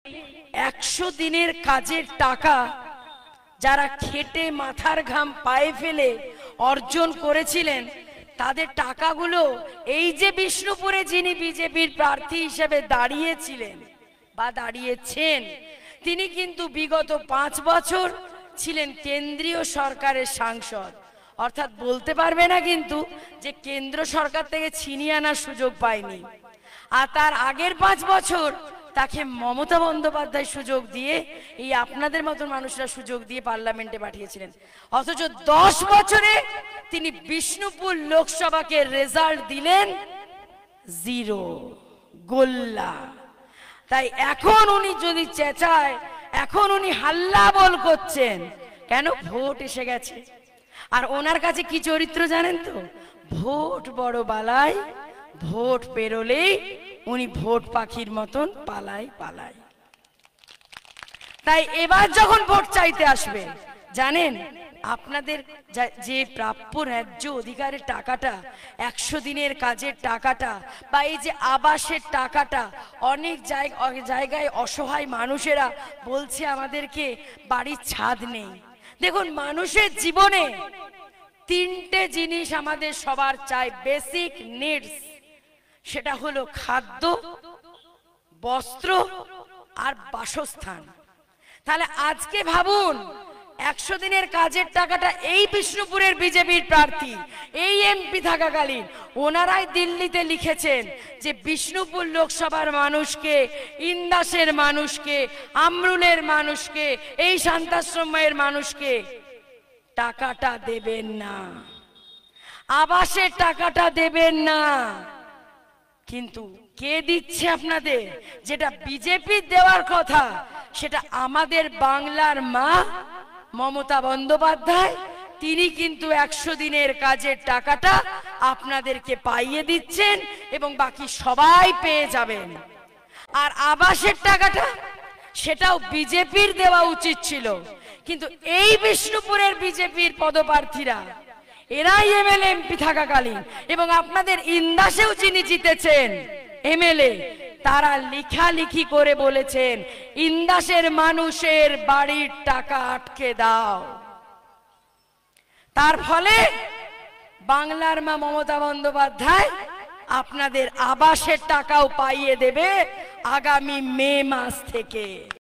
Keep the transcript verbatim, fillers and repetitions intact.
একশো দিনের কাজের টাকা যারা খেটে মাথার ঘাম পায়ে ফেলে অর্জন করেছিলেন, তাদের টাকাগুলো এই যে বিষ্ণুপুরে যিনি বিজেপির প্রার্থী হিসেবে দাঁড়িয়েছিলেন বা দাঁড়িয়েছেন, তিনি কিন্তু বিগত পাঁচ বছর ছিলেন কেন্দ্রীয় সরকারের সাংসদ। অর্থাৎ বলতে পারবে না কিন্তু যে কেন্দ্র সরকার থেকে ছিনিয়ে আনার সুযোগ পায়নি। আর তার আগের পাঁচ বছর তাকে মমতা বন্দ্যোপাধ্যায় সুযোগ দিয়ে, এই আপনাদের মতন মানুষরা সুযোগ দিয়ে পার্লামেন্টে পাঠিয়েছিলেন। অথচ দশ বছরে তিনি বিষ্ণুপুর লোকসভাকে রেজাল্ট দিলেন জিরো, গোল্লা। তাই এখন উনি যদি চেঁচায়, এখন উনি হাল্লা বল করছেন কেন? ভোট এসে গেছে। আর ওনার কাছে কি চরিত্র জানেন তো? ভোট বড় বালাই, ভোট পেরোলেই উনি ভোট পাখির মতন পালাই পালাই। তাই এবার যখন ভোট চাইতে আসবে, জানেন আপনাদের যে প্রাপ্য ন্যায্য অধিকারের টাকাটা, একশো দিনের কাজের টাকাটা, বা এই যে আবাসের টাকাটা, অনেক জায়গায় অসহায় মানুষেরা বলছে আমাদেরকে বাড়ির ছাদ নেই। দেখুন, মানুষের জীবনে তিনটে জিনিস আমাদের সবার চাই, বেসিক নিডস। সেটা হলো খাদ্য, বস্ত্র আর বাসস্থান। তাহলে আজকে ভাবুন, একশো দিনের কাজের টাকাটা এই বিষ্ণুপুরের বিজেপির প্রার্থী, এই এমপি থাকাকালীন ওনারাই দিল্লিতে লিখেছেন যে বিষ্ণুপুর লোকসভার মানুষকে, ইন্দাসের মানুষকে, আমরুলের মানুষকে, এই শান্তাশ্রমের মানুষকে টাকাটা দেবেন না, আবাসের টাকাটা দেবেন না। কিন্তু কে দিচ্ছে আপনাদের? যেটা বিজেপির দেওয়ার কথা সেটা আমাদের বাংলার মা মমতা বন্দ্যোপাধ্যায়, তিনি কিন্তু একশো দিনের কাজের টাকাটা আপনাদেরকে পাইয়ে দিচ্ছেন এবং বাকি সবাই পেয়ে যাবেন। আর আবাসের টাকাটা সেটাও বিজেপির দেওয়া উচিত ছিল, কিন্তু এই বিষ্ণুপুরের বিজেপির পদপ্রার্থীরা, এরাই এমএলএ এমপি থাকাকালীন এবং আপনাদের ইন্দাসেও যিনি জিতেছেন এমএলএ, তারা লেখালেখি করে বলেছেন ইন্দাসের মানুষের বাড়ির টাকা আটকে দাও। তার ফলে বাংলার মা মমতা বন্দ্যোপাধ্যায় আপনাদের আবাসের টাকাও পাইয়ে দেবে আগামী মে মাস থেকে।